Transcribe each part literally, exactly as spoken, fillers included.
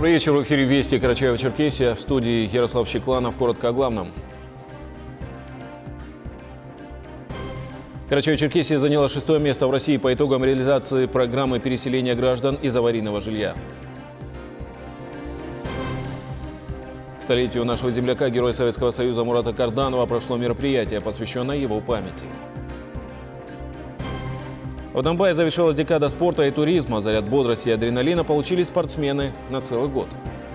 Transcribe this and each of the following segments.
Добрый вечер. В эфире «Вести» Карачаево-Черкесия. В студии Ярослав Щекланов. Коротко о главном. Карачаево-Черкесия заняла шестое место в России по итогам реализации программы переселения граждан из аварийного жилья. К столетию нашего земляка, героя Советского Союза Мурата Карданова, прошло мероприятие, посвященное его памяти. В Донбассе завершилась декада спорта и туризма. Заряд бодрости и адреналина получили спортсмены на целый год.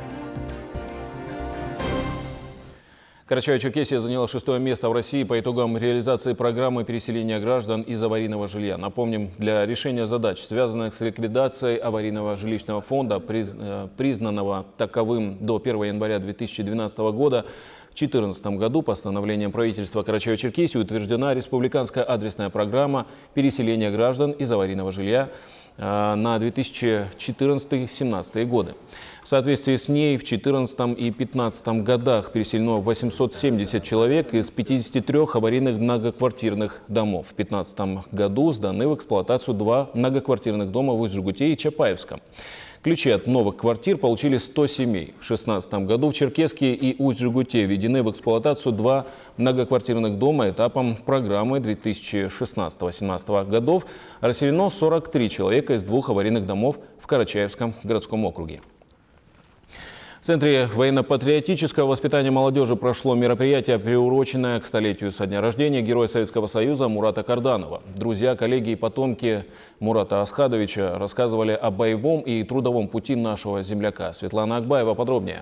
Карачаево-Черкесия заняла шестое место в России по итогам реализации программы переселения граждан из аварийного жилья. Напомним, для решения задач, связанных с ликвидацией аварийного жилищного фонда, признанного таковым до первого января две тысячи двенадцатого года, в две тысячи четырнадцатом году постановлением правительства Карачаево-Черкесии утверждена республиканская адресная программа переселения граждан из аварийного жилья на две тысячи четырнадцатый — две тысячи семнадцатый годы. В соответствии с ней в две тысячи четырнадцатом и две тысячи пятнадцатом годах переселено восемьсот семьдесят человек из пятидесяти трёх аварийных многоквартирных домов. В две тысячи пятнадцатом году сданы в эксплуатацию два многоквартирных дома в Усть-Жигуте и Чапаевском. Ключи от новых квартир получили сто семей. В две тысячи шестнадцатом году в Черкеске и Усть-Жигуте введены в эксплуатацию два многоквартирных дома. Этапом программы две тысячи шестнадцатого — две тысячи семнадцатого годов расселено сорок три человека из двух аварийных домов в Карачаевском городском округе. В Центре военно-патриотического воспитания молодежи прошло мероприятие, приуроченное к столетию со дня рождения героя Советского Союза Мурата Карданова. Друзья, коллеги и потомки Мурата Асхадовича рассказывали о боевом и трудовом пути нашего земляка. Светлана Акбаева подробнее.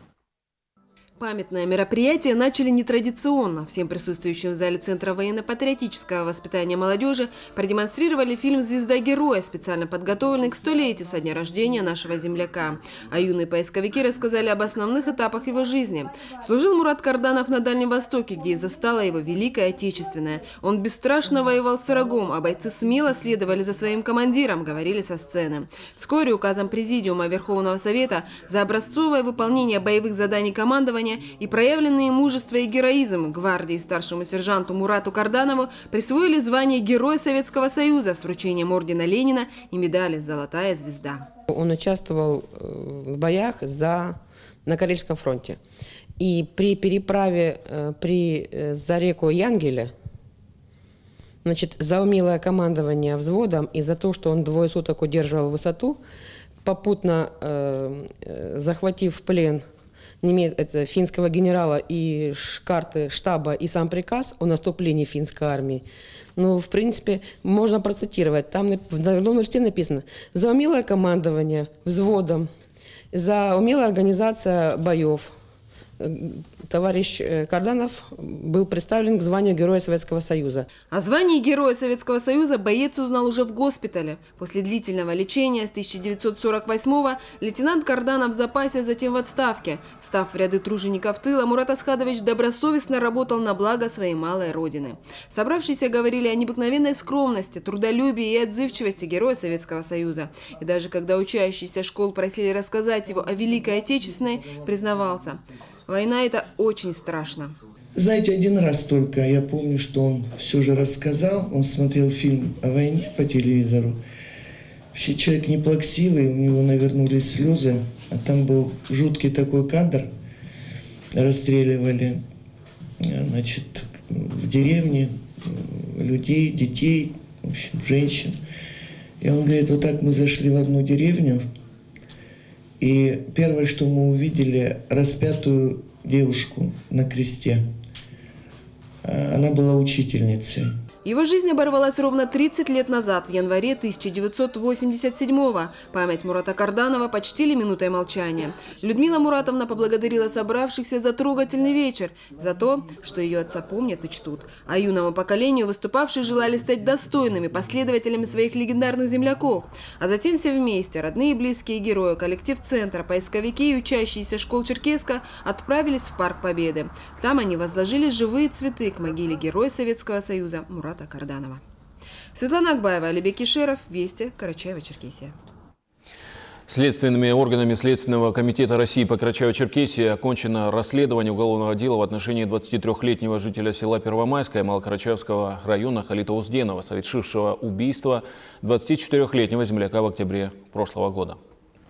Памятное мероприятие начали нетрадиционно. Всем присутствующим в зале Центра военно-патриотического воспитания молодежи продемонстрировали фильм «Звезда героя», специально подготовленный к столетию со дня рождения нашего земляка. А юные поисковики рассказали об основных этапах его жизни. Служил Мурат Карданов на Дальнем Востоке, где и застала его Великая Отечественная. Он бесстрашно воевал с врагом, а бойцы смело следовали за своим командиром, говорили со сцены. Вскоре указом Президиума Верховного Совета за образцовое выполнение боевых заданий командования и проявленные мужество и героизм гвардии старшему сержанту Мурату Карданову присвоили звание Героя Советского Союза с вручением ордена Ленина и медали «Золотая звезда». Он участвовал в боях за, на Карельском фронте. И при переправе при, за реку Янгеля, значит, за умелое командование взводом и за то, что он двое суток удерживал высоту, попутно э, захватив в плен это, финского генерала и карты штаба и сам приказ о наступлении финской армии, ну, в принципе, можно процитировать. Там в одном листе написано: «За умелое командование взводом, за умелая организация боев». Товарищ Карданов был представлен к званию Героя Советского Союза. О звании Героя Советского Союза боец узнал уже в госпитале. После длительного лечения с тысяча девятьсот сорок восьмого лейтенант Карданов в запасе, затем в отставке. Встав в ряды тружеников тыла, Мурат Асхадович добросовестно работал на благо своей малой родины. Собравшиеся говорили о необыкновенной скромности, трудолюбии и отзывчивости Героя Советского Союза. И даже когда учащиеся школ просили рассказать его о Великой Отечественной, признавался: «Война – это очень страшно». Знаете, один раз только я помню, что он все же рассказал. Он смотрел фильм о войне по телевизору. Вообще человек не плаксивый, у него навернулись слезы. А там был жуткий такой кадр. Расстреливали, значит, в деревне людей, детей, в общем, женщин. И он говорит: вот так мы зашли в одну деревню. И первое, что мы увидели, распятую девушку на кресте. Она была учительницей. Его жизнь оборвалась ровно тридцать лет назад, в январе тысяча девятьсот восемьдесят седьмого. Память Мурата Карданова почтили минутой молчания. Людмила Муратовна поблагодарила собравшихся за трогательный вечер, за то, что ее отца помнят и чтут. А юному поколению выступавшие желали стать достойными последователями своих легендарных земляков. А затем все вместе, родные и близкие герои, коллектив Центра, поисковики и учащиеся школ Черкеска отправились в Парк Победы. Там они возложили живые цветы к могиле Героя Советского Союза Мурата Карданова. Светлана Акбаева, Алибек Кишеров, Вести, Карачаево-Черкесия. Следственными органами Следственного комитета России по Карачаево-Черкесии окончено расследование уголовного дела в отношении двадцатитрёхлетнего жителя села Первомайское Малокарачаевского района Халита Узденова, совершившего убийство двадцатичетырёхлетнего земляка в октябре прошлого года.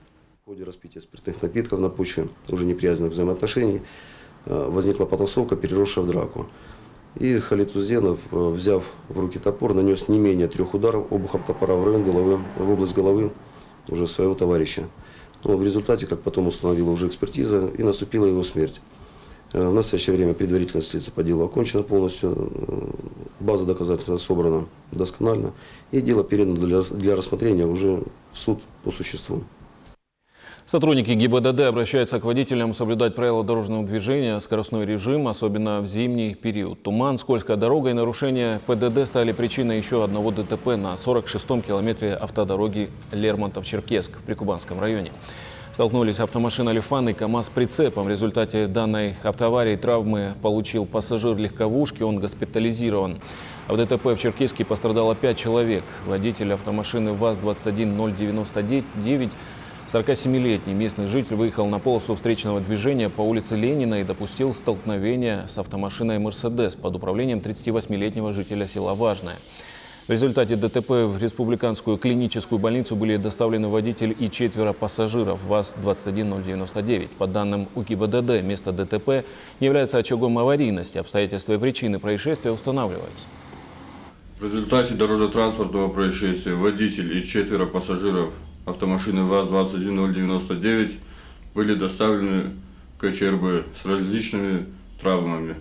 В ходе распития спиртных напитков на почве уже неприязненных взаимоотношений возникла потасовка, переросшая в драку. И Халид Узденов, взяв в руки топор, нанес не менее трех ударов обухом топора в район головы, в область головы уже своего товарища. Но в результате, как потом установила уже экспертиза, и наступила его смерть. В настоящее время предварительное следствие по делу окончено полностью, база доказательств собрана досконально, и дело передано для, для рассмотрения уже в суд по существу. Сотрудники ГИБДД обращаются к водителям соблюдать правила дорожного движения, скоростной режим, особенно в зимний период. Туман, скользкая дорога и нарушение ПДД стали причиной еще одного ДТП на сорок шестом километре автодороги Лермонтов-Черкесск в Прикубанском районе. Столкнулись автомашина «Лифан» и КАМАЗ-прицепом. В результате данной автоаварии травмы получил пассажир легковушки, он госпитализирован. А в ДТП в Черкесске пострадало пять человек. Водитель автомашины ВАЗ двадцать один ноль девяносто девять, сорокасемилетний местный житель, выехал на полосу встречного движения по улице Ленина и допустил столкновение с автомашиной «Мерседес» под управлением тридцативосьмилетнего жителя села Важное. В результате ДТП в республиканскую клиническую больницу были доставлены водитель и четверо пассажиров ВАЗ двадцать один ноль девяносто девять. По данным УГИБДД, место ДТП не является очагом аварийности. Обстоятельства и причины происшествия устанавливаются. В результате дорожно-транспортного происшествия водитель и четверо пассажиров автомашины ВАЗ двадцать один ноль девяносто девять были доставлены к КЧРБ с различными травмами.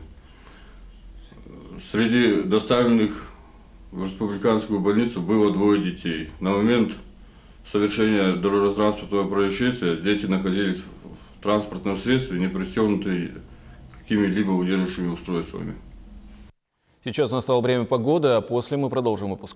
Среди доставленных в республиканскую больницу было двое детей. На момент совершения дорожно-транспортного происшествия дети находились в транспортном средстве, не пристегнутые какими-либо удерживающими устройствами. Сейчас настало время погоды, а после мы продолжим выпуск.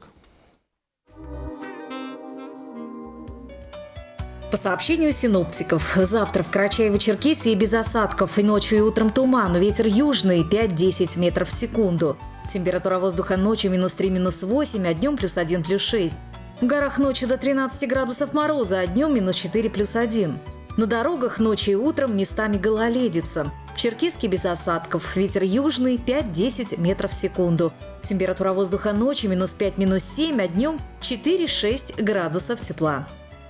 По сообщению синоптиков, завтра в Карачаево-Черкесии без осадков, и ночью и утром туман, ветер южный пять-десять метров в секунду. Температура воздуха ночью минус три, минус восемь, а днем плюс один, плюс шесть. В горах ночью до тринадцати градусов мороза, а днем минус четыре, плюс один. На дорогах ночью и утром местами гололедица. В Черкесске без осадков, ветер южный пять-десять метров в секунду. Температура воздуха ночью минус пять, минус семь, а днем четыре-шесть градусов тепла.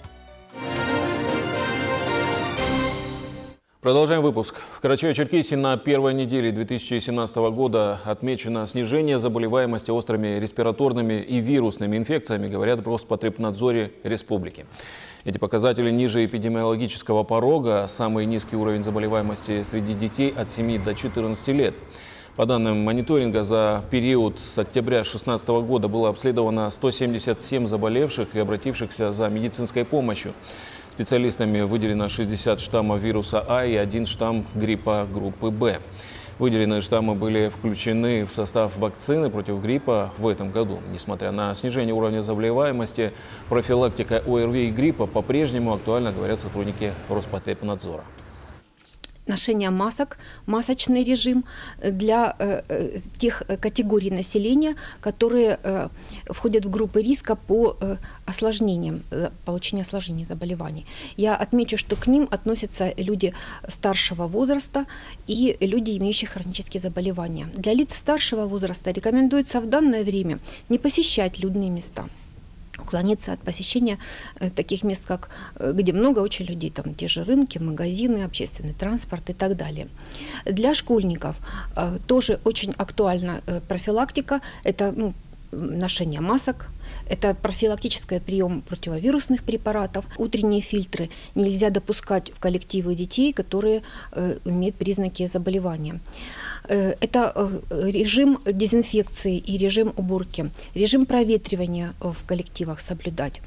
Продолжаем выпуск. В Карачаево-Черкесии на первой неделе две тысячи семнадцатого года отмечено снижение заболеваемости острыми респираторными и вирусными инфекциями, говорят в Роспотребнадзоре республики. Эти показатели ниже эпидемиологического порога, самый низкий уровень заболеваемости среди детей от семи до четырнадцати лет. По данным мониторинга, за период с октября две тысячи шестнадцатого года было обследовано сто семьдесят семь заболевших и обратившихся за медицинской помощью. Специалистами выделено шестьдесят штаммов вируса А и один штамм гриппа группы Б. Выделенные штаммы были включены в состав вакцины против гриппа в этом году. Несмотря на снижение уровня заболеваемости, профилактика ОРВИ и гриппа по-прежнему актуальна, говорят сотрудники Роспотребнадзора. Ношение масок, масочный режим для э, тех категорий населения, которые э, входят в группы риска по э, осложнениям, э, получению осложнений заболеваний. Я отмечу, что к ним относятся люди старшего возраста и люди, имеющие хронические заболевания. Для лиц старшего возраста рекомендуется в данное время не посещать людные места, уклониться от посещения э, таких мест, как, э, где много очень людей, там те же рынки, магазины, общественный транспорт и так далее. Для школьников э, тоже очень актуальна э, профилактика, это ну, ношение масок, это профилактический прием противовирусных препаратов, утренние фильтры нельзя допускать в коллективы детей, которые э, имеют признаки заболевания. Это режим дезинфекции и режим уборки, режим проветривания в коллективах соблюдать.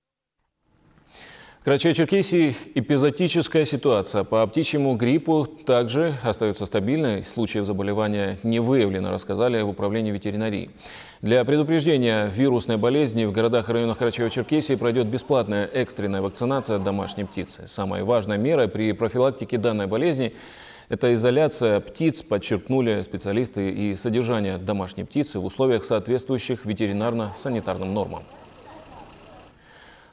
В Карачаево-Черкесии эпизоотическая ситуация. По птичьему гриппу также остается стабильной. Случаев заболевания не выявлено, рассказали в управлении ветеринарии. Для предупреждения вирусной болезни в городах и районах Карачаево-Черкесии пройдет бесплатная экстренная вакцинация домашней птицы. Самой важной мерой при профилактике данной болезни – это изоляция птиц, подчеркнули специалисты, и содержание домашней птицы в условиях, соответствующих ветеринарно-санитарным нормам.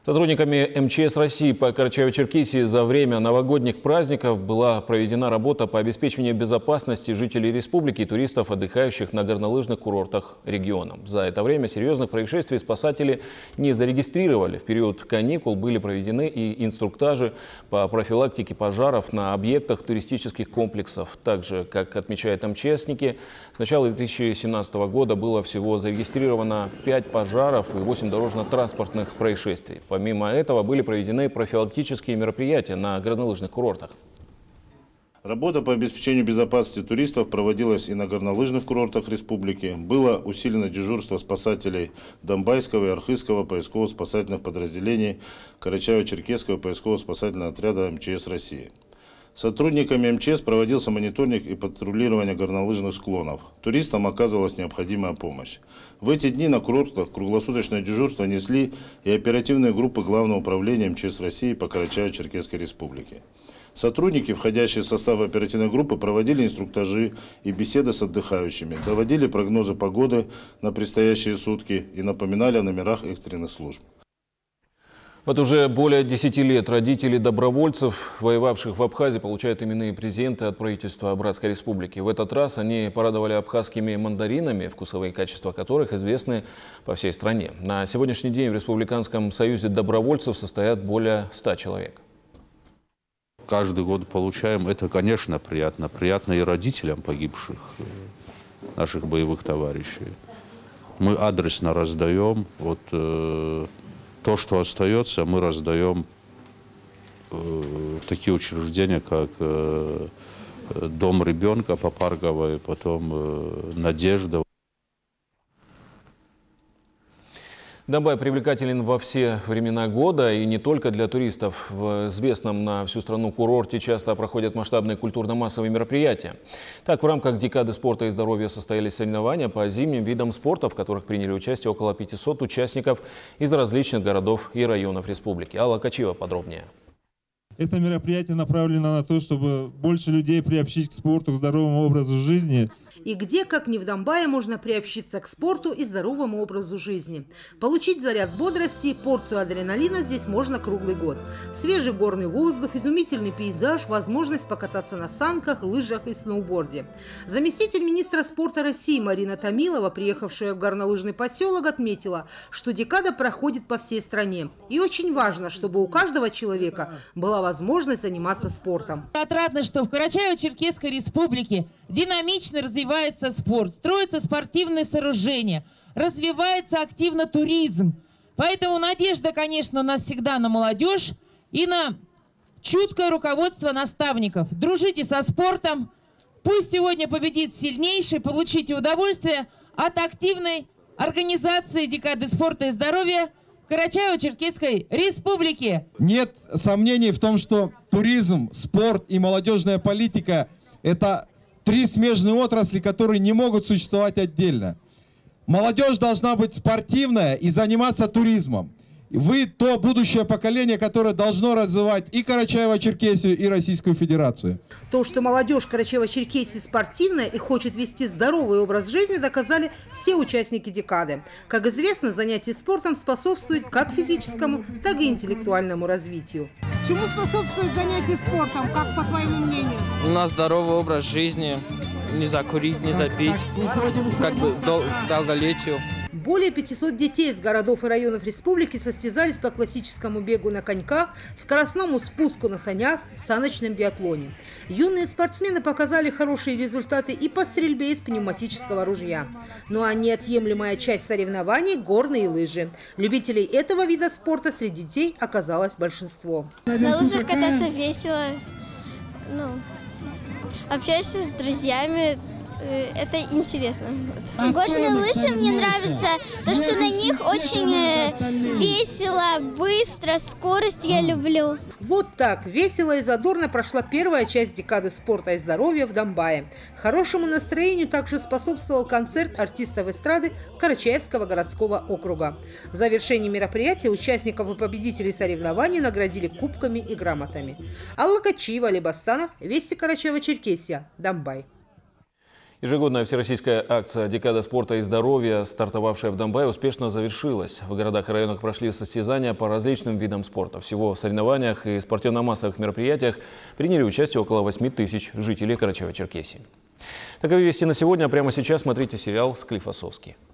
Сотрудниками эм че эс России по Карачаево-Черкесии за время новогодних праздников была проведена работа по обеспечению безопасности жителей республики и туристов, отдыхающих на горнолыжных курортах региона. За это время серьезных происшествий спасатели не зарегистрировали. В период каникул были проведены и инструктажи по профилактике пожаров на объектах туристических комплексов. Также, как отмечают МЧСники, с начала две тысячи семнадцатого года было всего зарегистрировано пять пожаров и восемь дорожно-транспортных происшествий. Помимо этого были проведены профилактические мероприятия на горнолыжных курортах. Работа по обеспечению безопасности туристов проводилась и на горнолыжных курортах республики. Было усилено дежурство спасателей Донбайского и Архызского поисково-спасательных подразделений Карачаево-Черкесского поисково-спасательного отряда эм че эс России. Сотрудниками эм че эс проводился мониторинг и патрулирование горнолыжных склонов. Туристам оказывалась необходимая помощь. В эти дни на курортах круглосуточное дежурство несли и оперативные группы Главного управления эм че эс России по Карачаево-Черкесской республике. Сотрудники, входящие в состав оперативной группы, проводили инструктажи и беседы с отдыхающими, доводили прогнозы погоды на предстоящие сутки и напоминали о номерах экстренных служб. Вот уже более десяти лет родители добровольцев, воевавших в Абхазии, получают именные презенты от правительства Братской Республики. В этот раз они порадовали абхазскими мандаринами, вкусовые качества которых известны по всей стране. На сегодняшний день в Республиканском союзе добровольцев состоят более ста человек. Каждый год получаем. Это, конечно, приятно. Приятно и родителям погибших наших боевых товарищей. Мы адресно раздаем. Вот, э, то, что остается, мы раздаем э, в такие учреждения, как э, Дом ребенка по Парговой, потом э, Надежда. Донбай привлекателен во все времена года и не только для туристов. В известном на всю страну курорте часто проходят масштабные культурно-массовые мероприятия. Так, в рамках декады спорта и здоровья состоялись соревнования по зимним видам спорта, в которых приняли участие около пятисот участников из различных городов и районов республики. Алла Качива подробнее. Это мероприятие направлено на то, чтобы больше людей приобщить к спорту, к здоровому образу жизни. И где, как не в Донбайе, можно приобщиться к спорту и здоровому образу жизни. Получить заряд бодрости и порцию адреналина здесь можно круглый год. Свежий горный воздух, изумительный пейзаж, возможность покататься на санках, лыжах и сноуборде. Заместитель министра спорта России Марина Томилова, приехавшая в горнолыжный поселок, отметила, что декада проходит по всей стране. И очень важно, чтобы у каждого человека была возможность заниматься спортом. Отрадно, что в Карачаево-Черкесской республике динамично развивается спорт, строятся спортивные сооружения, развивается активно туризм. Поэтому надежда, конечно, у нас всегда на молодежь и на чуткое руководство наставников. Дружите со спортом, пусть сегодня победит сильнейший, получите удовольствие от активной организации декады спорта и здоровья в Карачаево-Черкесской республике. Нет сомнений в том, что туризм, спорт и молодежная политика – это три смежные отрасли, которые не могут существовать отдельно. Молодежь должна быть спортивная и заниматься туризмом. Вы то будущее поколение, которое должно развивать и Карачаево-Черкесию, и Российскую Федерацию. То, что молодежь Карачаево-Черкесии спортивная и хочет вести здоровый образ жизни, доказали все участники декады. Как известно, занятие спортом способствует как физическому, так и интеллектуальному развитию. Чему способствует занятие спортом, как по твоему мнению? У нас здоровый образ жизни, не закурить, не запить, как бы дол долголетию. Более пятисот детей из городов и районов республики состязались по классическому бегу на коньках, скоростному спуску на санях, саночном биатлоне. Юные спортсмены показали хорошие результаты и по стрельбе из пневматического ружья. Ну а неотъемлемая часть соревнований – горные лыжи. Любителей этого вида спорта среди детей оказалось большинство. На лыжах кататься весело, ну, общаешься с друзьями. Это интересно. Горные лыжи мне нравятся, то что на них очень весело, быстро, скорость я люблю. Вот так весело и задорно прошла первая часть декады спорта и здоровья в Донбайе. Хорошему настроению также способствовал концерт артистов эстрады Карачаевского городского округа. В завершении мероприятия участников и победителей соревнований наградили кубками и грамотами. Алла Качиева, Алибастанов, Вести, Карачаево-Черкесия, Донбай. Ежегодная всероссийская акция «Декада спорта и здоровья», стартовавшая в Донбайе, успешно завершилась. В городах и районах прошли состязания по различным видам спорта. Всего в соревнованиях и спортивно-массовых мероприятиях приняли участие около восьми тысяч жителей Карачаево-Черкесии. Таковы вести на сегодня. А прямо сейчас смотрите сериал «Склифосовский».